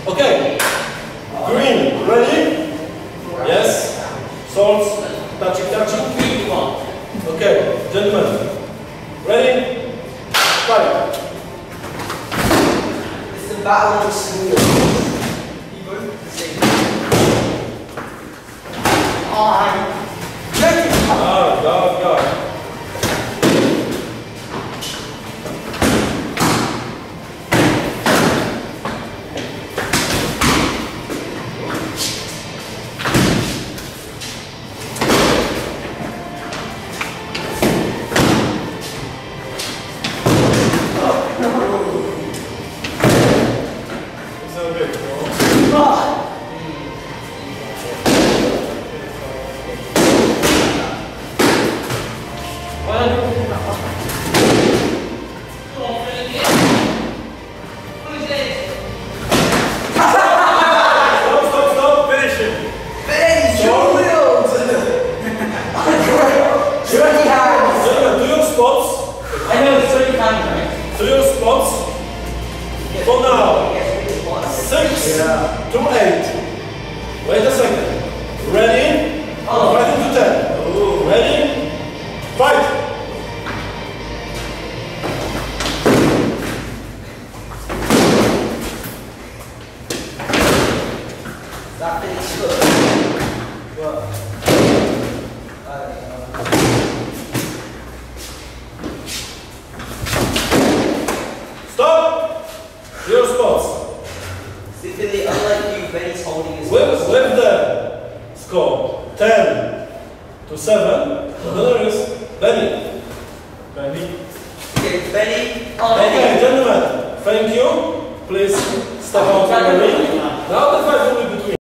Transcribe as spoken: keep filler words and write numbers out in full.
Okay. Green, ready? Yes. Swords, touching, touching. Okay, gentlemen. Ready? Fight. It's the battle of the swords. You both the same. I'm ready. Go, go, go. For now, six yeah. to eight. Wait a second. Ready? Oh. Fighting to ten. Ooh. Ready? Fight! That feels good. But stop! Your spots. Finday, unlike you, Beni's holding his with, with the score ten to seven, the winner is Beni. Beni. Okay, Beni. Okay, gentlemen, thank you. Please step out of the ring.